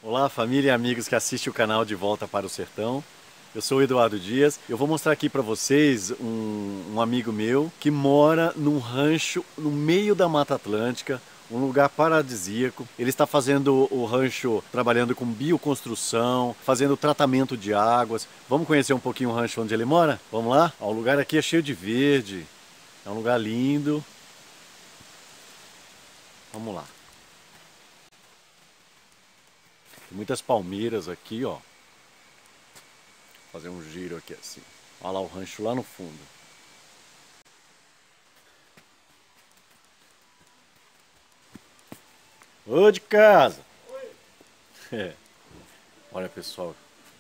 Olá, família e amigos que assistem o canal De Volta para o Sertão. Eu sou o Eduardo Dias. Eu vou mostrar aqui para vocês um amigo meu que mora num rancho no meio da Mata Atlântica, um lugar paradisíaco. Ele está fazendo o rancho, trabalhando com bioconstrução, fazendo tratamento de águas. Vamos conhecer um pouquinho o rancho onde ele mora? Vamos lá? Ó, o lugar aqui é cheio de verde, é um lugar lindo. Vamos lá. Tem muitas palmeiras aqui, ó. Vou fazer um giro aqui assim. Olha lá o rancho lá no fundo. Ô de casa! Oi! É. Olha pessoal.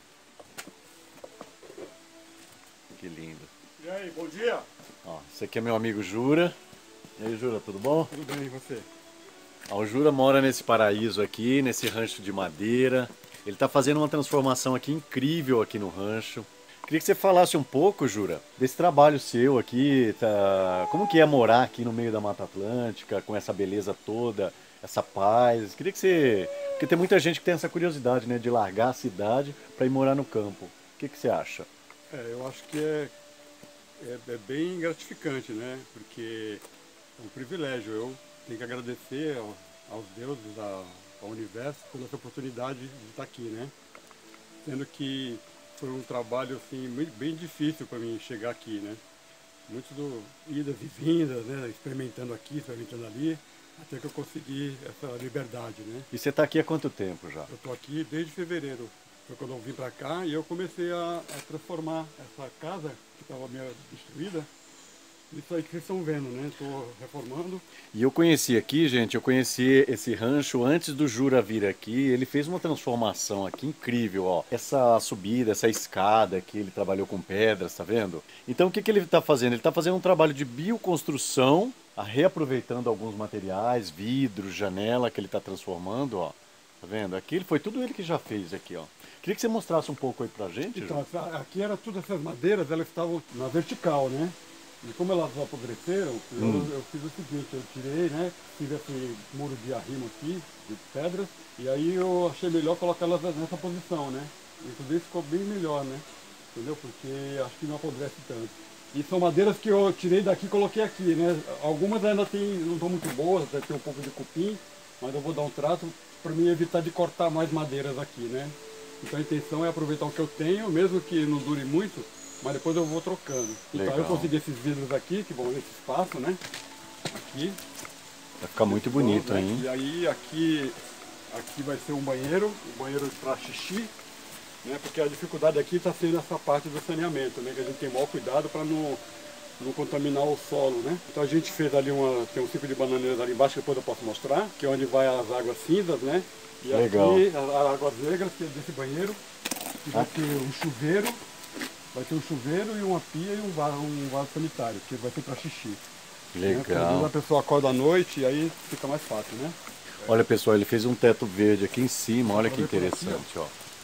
Que lindo. E aí, bom dia? Ó, esse aqui é meu amigo Jura. E aí Jura, tudo bom? Tudo bem, e você? Ó, o Jura mora nesse paraíso aqui, nesse rancho de madeira. Ele está fazendo uma transformação aqui incrível aqui no rancho. Queria que você falasse um pouco, Jura, desse trabalho seu aqui, como que é morar aqui no meio da Mata Atlântica, com essa beleza toda, essa paz. Queria que você... Porque tem muita gente que tem essa curiosidade, né, de largar a cidade para ir morar no campo. O que você acha? Eu acho que é bem gratificante, né? Porque é um privilégio. Eu tenho que agradecer aos deuses, ao universo, pela essa oportunidade de estar aqui, né? Sendo que foi um trabalho assim, bem difícil para mim chegar aqui, né? Muitas idas e vindas, né? Experimentando aqui, experimentando ali, até que eu consegui essa liberdade, né? E você está aqui há quanto tempo já? Eu estou aqui desde fevereiro. Foi quando eu vim para cá e eu comecei a transformar essa casa que estava meio destruída. Isso aí que vocês estão vendo, né? Estou reformando. E eu conheci aqui, gente, eu conheci esse rancho antes do Jura vir aqui. Ele fez uma transformação aqui incrível, ó. Essa subida, essa escada que ele trabalhou com pedras, tá vendo? Então o que ele está fazendo? Ele está fazendo um trabalho de bioconstrução, reaproveitando alguns materiais, vidro, janela que ele está transformando, ó. Tá vendo? Aqui foi tudo ele que já fez aqui, ó. Queria que você mostrasse um pouco aí pra gente, Então, Jura. aqui era tudo essas madeiras, elas estavam na vertical, né? E como elas apodreceram, eu fiz o seguinte, eu tirei, né? Fiz esse muro de arrimo aqui, de pedras, e aí eu achei melhor colocar elas nessa posição, né? Inclusive ficou bem melhor, né? Entendeu? Porque acho que não apodrece tanto. E são madeiras que eu tirei daqui e coloquei aqui, né? Algumas ainda não estão muito boas, até tem um pouco de cupim, mas eu vou dar um trato para mim evitar de cortar mais madeiras aqui, né? Então a intenção é aproveitar o que eu tenho, mesmo que não dure muito, mas depois eu vou trocando. Então Legal. eu consegui esses vidros aqui, que vão nesse espaço, né? Aqui. Vai ficar muito bonito, né? hein? E aí aqui vai ser um banheiro para xixi, né? Porque a dificuldade aqui está sendo essa parte do saneamento, né? Que a gente tem maior cuidado para não contaminar o solo, né? Então a gente fez ali tem um ciclo de bananeiras ali embaixo, que depois eu posso mostrar, que é onde vai as águas cinzas, né? E Legal. aqui as águas negras, que é desse banheiro, que vai ter um chuveiro, e uma pia e um vaso sanitário, que vai ser para xixi. Né? Porque às vezes Legal. a pessoa acorda à noite e aí fica mais fácil, né? Olha pessoal, ele fez um teto verde aqui em cima, olha que Pra ver por aqui, interessante, ó.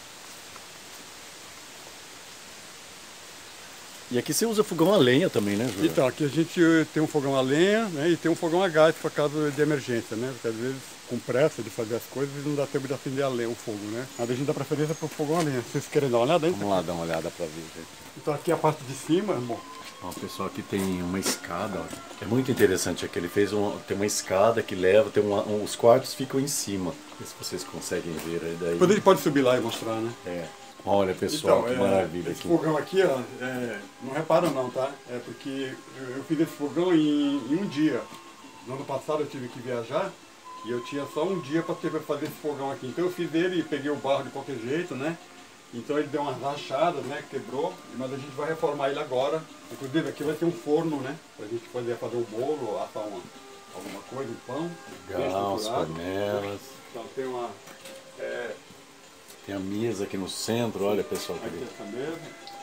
E aqui você usa fogão a lenha também, né, Júlia? Então, aqui a gente tem um fogão a lenha, né, e tem um fogão a gás para caso de emergência, né? Porque às vezes, com pressa de fazer as coisas, não dá tempo de acender a lenha, o fogo, né? Mas a gente dá preferência para o fogão a lenha. Vocês querem dar uma olhada aí? Vamos lá dar uma olhada pra ver, gente. Então aqui a parte de cima, bom, Ó, pessoal, aqui tem uma escada, ó. É muito interessante aqui, ele fez tem uma escada que leva, os quartos ficam em cima. Não sei se vocês conseguem ver aí daí. depois a gente pode subir lá e mostrar, né? É. Olha pessoal, que maravilha esse aqui. fogão aqui, ó, não reparam não, tá? É porque eu fiz esse fogão em um dia. No ano passado eu tive que viajar e eu tinha só um dia para fazer esse fogão aqui. Então eu fiz ele e peguei o barro de qualquer jeito, né? Então ele deu umas rachadas, né? Quebrou, mas a gente vai reformar ele agora. Inclusive aqui vai ter um forno, né? Pra gente poder fazer o bolo, assar alguma coisa, um pão. Legal, as estruturado. panelas. Então tem uma... Tem a mesa aqui no centro, olha pessoal. Que aqui essa mesa.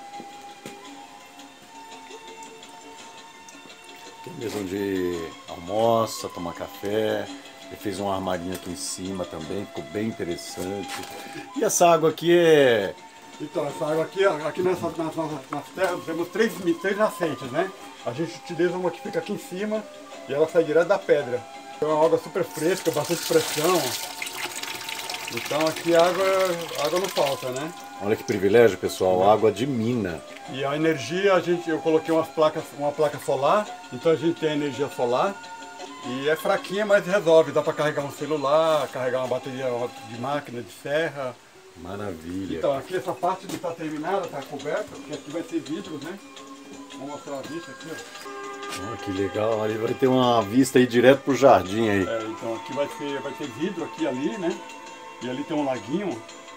Tem mesa onde almoça, toma café. Ele fez um armarinho aqui em cima também, ficou bem interessante. E essa água aqui é... Então, essa água aqui nas terras temos três nascentes, né? A gente utiliza uma que fica aqui em cima e ela sai direto da pedra. É uma água super fresca, bastante pressão. Então aqui água não falta, né? Olha que privilégio, pessoal, água de mina. E a energia, eu coloquei uma placa solar, então a gente tem energia solar. E é fraquinha, mas resolve. Dá para carregar um celular, carregar uma bateria de máquina, de serra. Maravilha. Então aqui essa parte não está terminada, está coberta, porque aqui vai ser vidro, né? Vou mostrar a vista aqui, ó. Oh, que legal, ali vai ter uma vista aí direto pro jardim aí. Então aqui vai ter vidro aqui e ali, né? E ali tem um laguinho.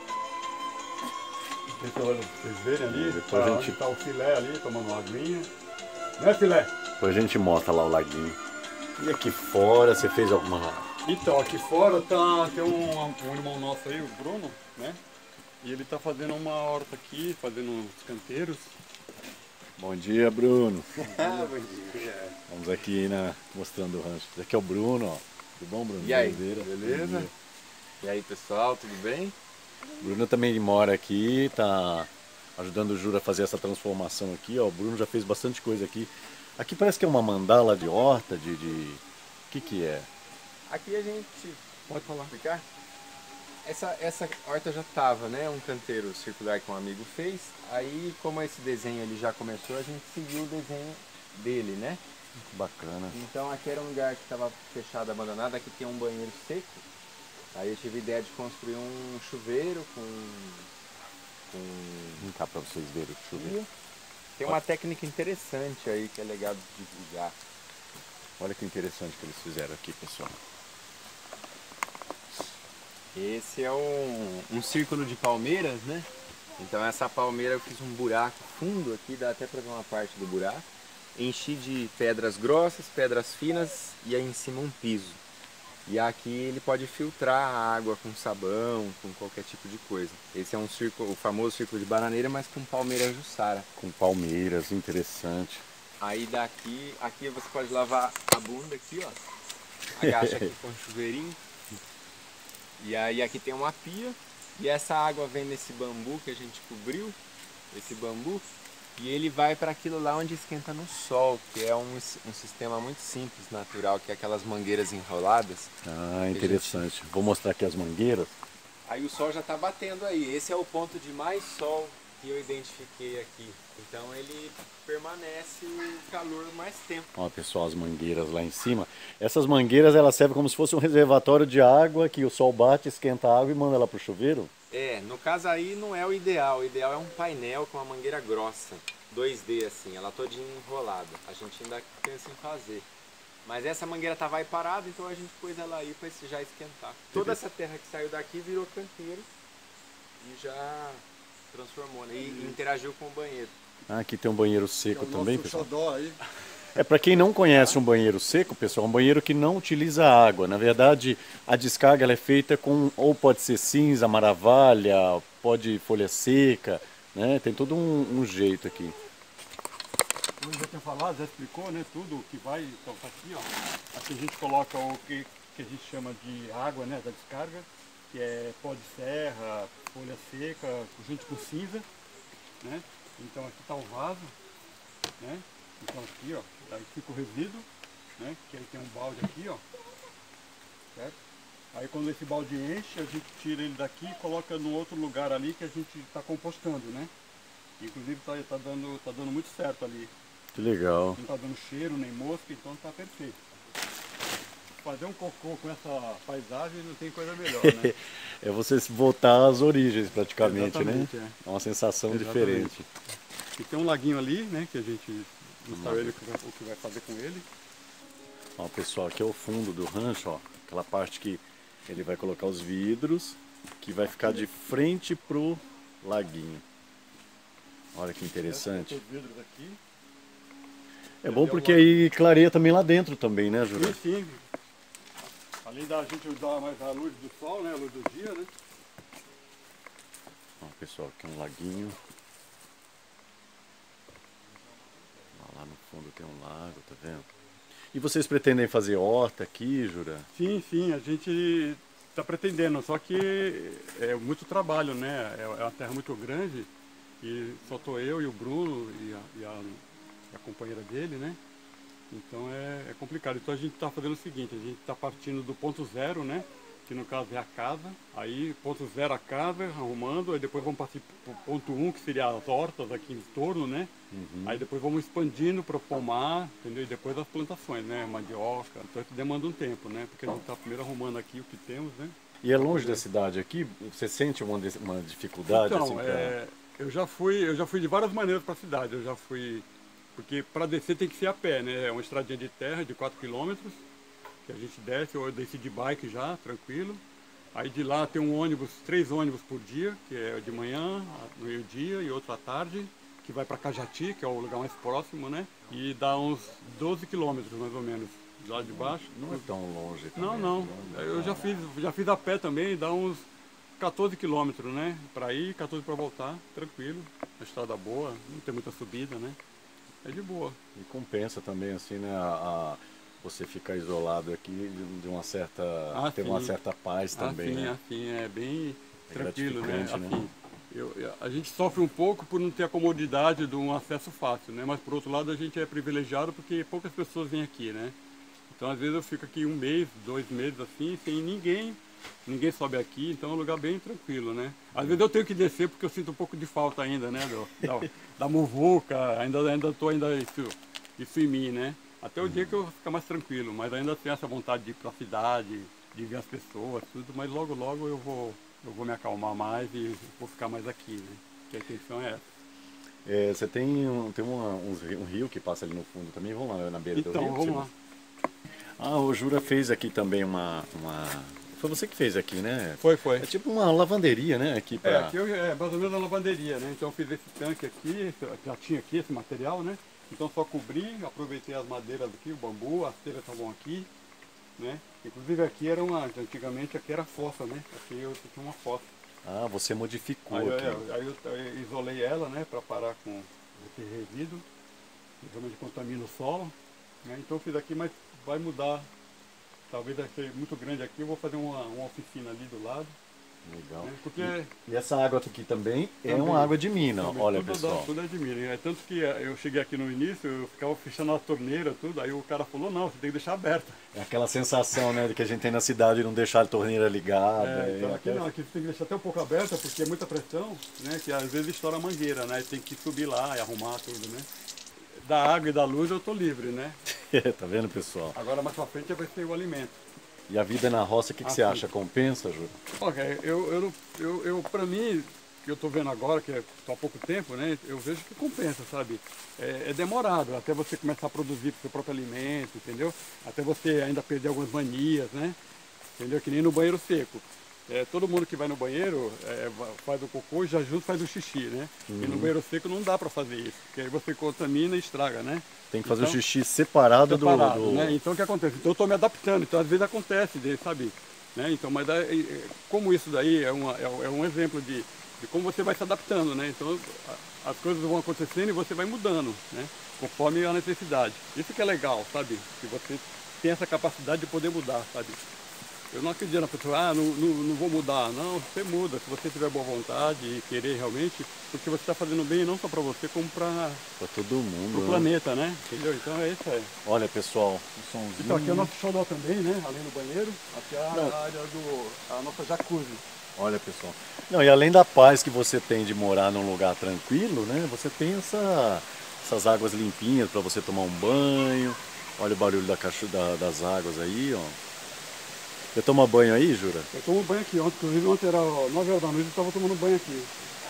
Não sei se vocês verem ali. Depois a gente... tá o filé ali, tomando uma aguinha. Não é filé? Depois a gente mostra lá o laguinho. E aqui fora você fez alguma... Então, aqui fora tem um irmão nosso aí, o Bruno, né? E ele tá fazendo uma horta aqui, fazendo uns canteiros. Bom dia, Bruno. Bom dia. Vamos aqui mostrando o rancho. Esse aqui é o Bruno, ó. Tudo bom, Bruno? E aí, Beleza? beleza? E aí, pessoal, tudo bem? O Bruno também mora aqui, tá ajudando o Jura a fazer essa transformação aqui, ó. O Bruno já fez bastante coisa aqui. Aqui parece que é uma mandala de horta, O que é? Aqui a gente... Pode falar. Explicar? Essa horta já tava, né? Um canteiro circular que um amigo fez. Aí, como esse desenho ele já começou, a gente seguiu o desenho dele, né? Que bacana. Então aqui era um lugar que estava fechado, abandonado. Aqui tem um banheiro seco. Aí eu tive a ideia de construir um chuveiro com... Vem cá pra vocês verem o chuveiro. Tem uma técnica interessante aí que é legal de divulgar. Olha que interessante que eles fizeram aqui, pessoal. Esse é um círculo de palmeiras, né? Então essa palmeira eu fiz um buraco fundo aqui, dá até para ver uma parte do buraco. Enchi de pedras grossas, pedras finas e aí em cima um piso. E aqui ele pode filtrar a água com sabão, com qualquer tipo de coisa. Esse é um círculo, o famoso círculo de bananeira, mas com palmeira jussara. Com palmeiras, interessante. Aí aqui você pode lavar a bunda aqui, ó. Agacha aqui com o chuveirinho. E aí aqui tem uma pia. E essa água vem nesse bambu que a gente cobriu, esse bambu. E ele vai para aquilo lá onde esquenta no sol, que é um sistema muito simples, natural, que é aquelas mangueiras enroladas. Ah, interessante. Vou mostrar aqui as mangueiras. Aí o sol já está batendo aí. Esse é o ponto de mais sol que eu identifiquei aqui. Então ele permanece o calor mais tempo. Ó, pessoal, as mangueiras lá em cima. Essas mangueiras, elas servem como se fosse um reservatório de água, que o sol bate, esquenta a água e manda ela pro chuveiro? No caso aí não é o ideal é um painel com uma mangueira grossa, 2D assim, ela todinha enrolada. A gente ainda pensa em fazer. Mas essa mangueira vai parada, então a gente pôs ela aí para já esquentar. Toda essa terra que saiu daqui virou canteiro e já transformou, né? E interagiu com o banheiro. Ah, aqui tem um banheiro seco também, pessoal. Xodó aí. Para quem não conhece um banheiro seco, pessoal, é um banheiro que não utiliza água. Na verdade, a descarga ela é feita com, ou pode ser cinza, maravalha, pode folha seca, né? Tem todo um jeito aqui. Como já tinha falado, já explicou, né? Tudo o que vai, então tá aqui, ó. Aqui a gente coloca o que a gente chama de água, né? Da descarga, que é pó de serra, folha seca, junto com cinza, né? Então aqui tá o vaso, né? Então aqui, ó, aí fica o resíduo, né? Que aí tem um balde aqui, ó, certo? Aí quando esse balde enche, a gente tira ele daqui e coloca no outro lugar ali que a gente está compostando, né? Inclusive tá dando muito certo ali. Que legal. Não tá dando cheiro nem mosca, então tá perfeito. Fazer um cocô com essa paisagem não tem coisa melhor, né? É você voltar às origens praticamente, Exatamente, né? É uma sensação Exatamente. diferente. E tem um laguinho ali, né? Que a gente não sabe o que vai fazer com ele. Ó, pessoal, aqui é o fundo do rancho, ó. Aquela parte que ele vai colocar os vidros, que vai ficar de frente pro laguinho. Olha que interessante. Os vidros aqui. É bom porque aí clareia também lá dentro também, né, Júlio? Sim, sim. Além da gente usar mais a luz do sol, né? A luz do dia, né? Ó, pessoal, aqui é um laguinho. Ó, lá no fundo tem um lago, tá vendo? E vocês pretendem fazer horta aqui, Jura? Sim, sim, a gente está pretendendo, só que é muito trabalho, né? É uma terra muito grande e só estou eu e o Bruno e a companheira dele, né? Então é complicado. Então a gente está fazendo o seguinte, a gente está partindo do ponto zero, né? que no caso é a casa, aí ponto 0 a casa, arrumando, aí depois vamos partir para o ponto 1, que seria as hortas aqui em torno, né? Aí depois vamos expandindo para o pomar, entendeu? E depois as plantações, né? Mandioca, então isso demanda um tempo, né? Porque a gente está primeiro arrumando aqui o que temos, né? E é longe da cidade aqui? Você sente uma dificuldade? Então, assim, eu já fui de várias maneiras para a cidade, eu já fui, porque para descer tem que ser a pé, né? É uma estradinha de terra de 4 quilômetros, que a gente desce, ou eu desci de bike já, tranquilo. Aí de lá tem um ônibus, 3 ônibus por dia, que é de manhã, no meio-dia e outro à tarde, que vai para Cajati, que é o lugar mais próximo, né? E dá uns 12 quilômetros mais ou menos, lá de baixo. Não é tão longe Não, também, não. né? Eu já fiz a pé também, dá uns 14 quilômetros, né? Para ir, 14 para voltar, tranquilo. A estrada boa, não tem muita subida, né? É de boa. E compensa também, assim, né? Você ficar isolado aqui de uma certa. Ter uma certa paz também, né? Assim, é bem É tranquilo, né? gratificante, né? Assim, a gente sofre um pouco por não ter a comodidade de um acesso fácil, né? Mas por outro lado a gente é privilegiado porque poucas pessoas vêm aqui, né? Então às vezes eu fico aqui 1 mês, 2 meses assim, sem ninguém sobe aqui, então é um lugar bem tranquilo, né? Às vezes eu tenho que descer porque eu sinto um pouco de falta ainda, né? Da muvuca, ainda tô isso em mim, né? Até o dia que eu vou ficar mais tranquilo, mas ainda tenho essa vontade de ir para a cidade, de ver as pessoas, tudo, mas logo eu vou me acalmar mais e vou ficar mais aqui, né? Que a intenção é essa. Você tem um rio que passa ali no fundo também, vamos lá na beira do rio? Então, vamos lá. O Jura fez aqui também Foi você que fez aqui, né? Foi. É tipo uma lavanderia, né? Aqui pra... Aqui é mais ou menos a lavanderia, né? Então eu fiz esse tanque aqui, já tinha aqui esse material, né? Então só cobri, aproveitei as madeiras aqui, o bambu, as telhas estavam aqui, né? Inclusive aqui antigamente aqui era fossa, né? Aqui eu tinha uma fossa. Você modificou Aí aqui. eu isolei ela, né? Para parar com esse resíduo, que realmente contamina o solo, né? Então eu fiz aqui, mas vai mudar. Talvez vai ser muito grande aqui, eu vou fazer uma oficina ali do lado. Legal. Né? Porque E essa água aqui também é uma água de mina, também, olha pessoal. Tudo é de mina. É tanto que eu cheguei aqui no início, eu ficava fechando a torneira, tudo, aí o cara falou, não, você tem que deixar aberta. É aquela sensação, né, de que a gente tem na cidade de não deixar a torneira ligada. Então aqui não, aqui você tem que deixar até um pouco aberta, porque é muita pressão, né, que às vezes estoura a mangueira, né, tem que subir lá e arrumar tudo, né. Da água e da luz eu tô livre, né. Tá vendo, pessoal? Agora mais pra frente vai ser o alimento. E a vida na roça, o que você acha? Compensa, Júlio? Ok, eu para mim, que eu estou vendo agora, que estou há pouco tempo, né, eu vejo que compensa, sabe? É demorado até você começar a produzir o seu próprio alimento, entendeu? Até você ainda perder algumas manias, né? Entendeu? Que nem no banheiro seco. Todo mundo que vai no banheiro faz o cocô e já junto faz o xixi, né? E no banheiro seco não dá para fazer isso, porque aí você contamina e estraga, né? Tem que fazer o xixi separado do... né? Então o que acontece? Então eu estou me adaptando, então às vezes acontece, sabe? Né? Então, mas como isso daí é um exemplo de como você vai se adaptando, né? Então as coisas vão acontecendo e você vai mudando, né? Conforme a necessidade. Isso que é legal, sabe? Que você tem essa capacidade de poder mudar, sabe? Eu não acredito na pessoa, não vou mudar. Não, você muda, se você tiver boa vontade e querer realmente, porque você está fazendo bem não só para você, como para todo mundo, o planeta, né? Entendeu? Então é isso aí. Olha, pessoal, o somzinho... Então aqui é o nosso xodó também, né? Além do banheiro, aqui é a área a nossa jacuzzi. Olha, pessoal. Não, e além da paz que você tem de morar num lugar tranquilo, né? Você tem essas águas limpinhas para você tomar um banho. Olha o barulho das águas aí, ó. Você toma banho aí, Jura? Eu tomo banho aqui. Inclusive ontem era 9 horas da noite e eu estava tomando banho aqui.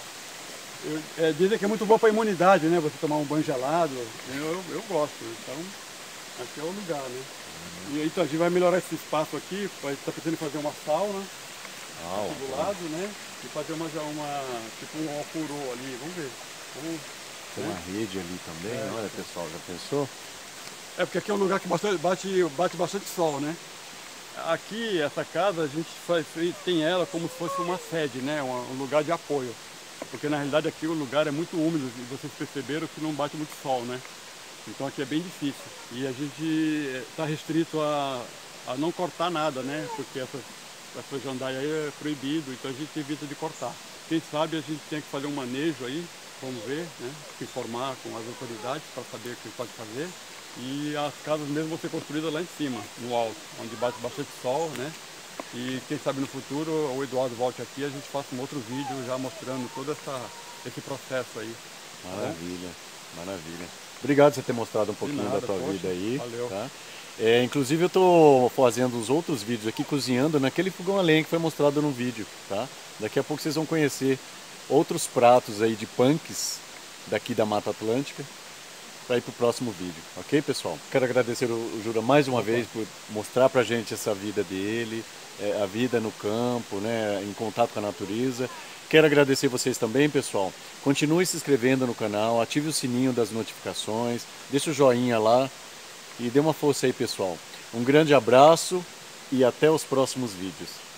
Dizem que é muito bom para a imunidade, né? Você tomar um banho gelado. Eu gosto. Então, aqui é o lugar, né? E então a gente vai melhorar esse espaço aqui. A gente está pensando em fazer uma sauna aqui do lado, né? E fazer tipo um alfurô ali. Vamos ver. Tem uma rede ali também. Olha, pessoal, já pensou? Porque aqui é um lugar que bate bastante sol, né? Aqui, essa casa, a gente tem ela como se fosse uma sede, né? Um lugar de apoio. Porque na realidade aqui o lugar é muito úmido e vocês perceberam que não bate muito sol, né? Então aqui é bem difícil. E a gente está restrito a não cortar nada, né? Porque essa jandaia aí é proibido, então a gente evita de cortar. Quem sabe a gente tem que fazer um manejo aí, vamos ver, né? Se informar com as autoridades para saber o que pode fazer. E as casas mesmo vão ser construídas lá em cima, no alto, onde bate bastante sol, né? E quem sabe no futuro o Eduardo volte aqui e a gente faça um outro vídeo já mostrando todo esse processo aí. Maravilha, maravilha. Obrigado por você ter mostrado um pouquinho nada, da tua poxa, vida aí. valeu. Tá? Inclusive eu estou fazendo os outros vídeos aqui, cozinhando naquele fogão a lenha que foi mostrado no vídeo. Tá? Daqui a pouco vocês vão conhecer outros pratos aí de punks daqui da Mata Atlântica para ir para o próximo vídeo, ok, pessoal? Quero agradecer o Jura mais uma vez por mostrar pra gente essa vida dele, a vida no campo, né, em contato com a natureza. Quero agradecer vocês também, pessoal. Continue se inscrevendo no canal, ative o sininho das notificações, deixa o joinha lá e dê uma força aí, pessoal. Um grande abraço e até os próximos vídeos.